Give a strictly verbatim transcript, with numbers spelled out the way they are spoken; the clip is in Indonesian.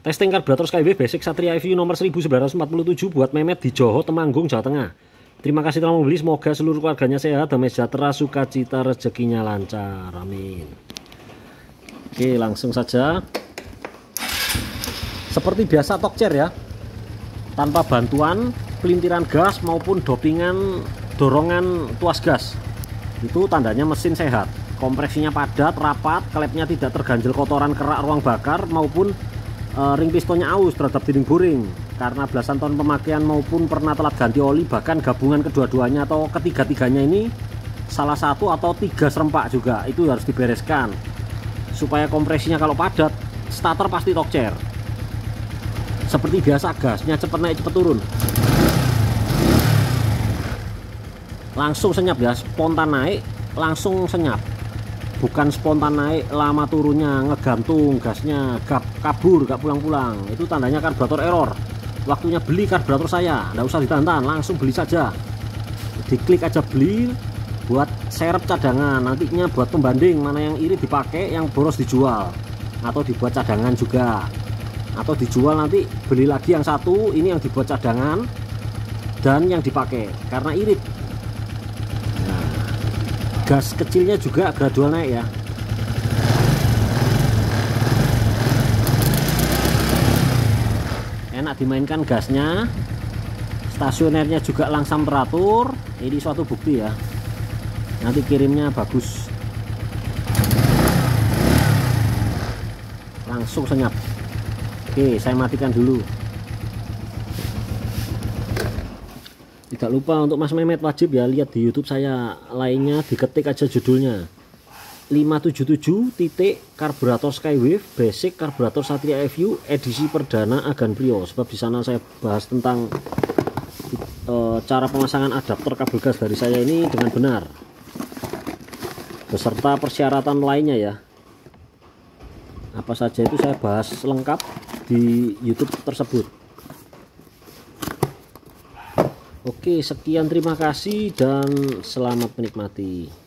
Testing karburator Skywave Basic Satria E V U nomor seribu sembilan ratus empat puluh tujuh buat Memet di Joho, Temanggung, Jawa Tengah. Terima kasih telah membeli, semoga seluruh keluarganya sehat, damai sejahtera, sukacita, rezekinya lancar, amin. Oke, langsung saja. Seperti biasa Tokcer ya, tanpa bantuan pelintiran gas maupun dopingan dorongan tuas gas. Itu tandanya mesin sehat, kompresinya padat, rapat, klepnya tidak terganjel kotoran kerak ruang bakar maupun ring pistonnya aus terhadap dinding boring karena belasan tahun pemakaian maupun pernah telat ganti oli, bahkan gabungan kedua-duanya atau ketiga-tiganya ini salah satu atau tiga serempak juga itu harus dibereskan supaya kompresinya kalau padat starter pasti Tokcer. Seperti biasa gasnya cepat naik cepat turun, langsung senyap ya, spontan naik langsung senyap, bukan spontan naik lama turunnya ngegantung gasnya gap, kabur gak pulang-pulang. Itu tandanya karburator error. Waktunya beli karburator saya, nggak usah ditantang, langsung beli saja, diklik aja beli buat serep cadangan, nantinya buat pembanding mana yang irit dipakai, yang boros dijual atau dibuat cadangan juga, atau dijual nanti beli lagi yang satu ini yang dibuat cadangan dan yang dipakai karena irit. Gas kecilnya juga gradual naik ya. Enak dimainkan gasnya, stasionernya juga langsam teratur. Ini suatu bukti ya, nanti kirimnya bagus, langsung senyap. Oke, saya matikan dulu. Tidak lupa untuk Mas Memet wajib ya lihat di YouTube saya lainnya, diketik aja judulnya lima tujuh tujuh titik karburator Skywave Basic Karburator Satria E V U edisi perdana Agan Prio, sebab di sana saya bahas tentang e, cara pemasangan adaptor kabel gas dari saya ini dengan benar beserta persyaratan lainnya ya. Apa saja itu saya bahas lengkap di YouTube tersebut. Oke, sekian, terima kasih dan selamat menikmati.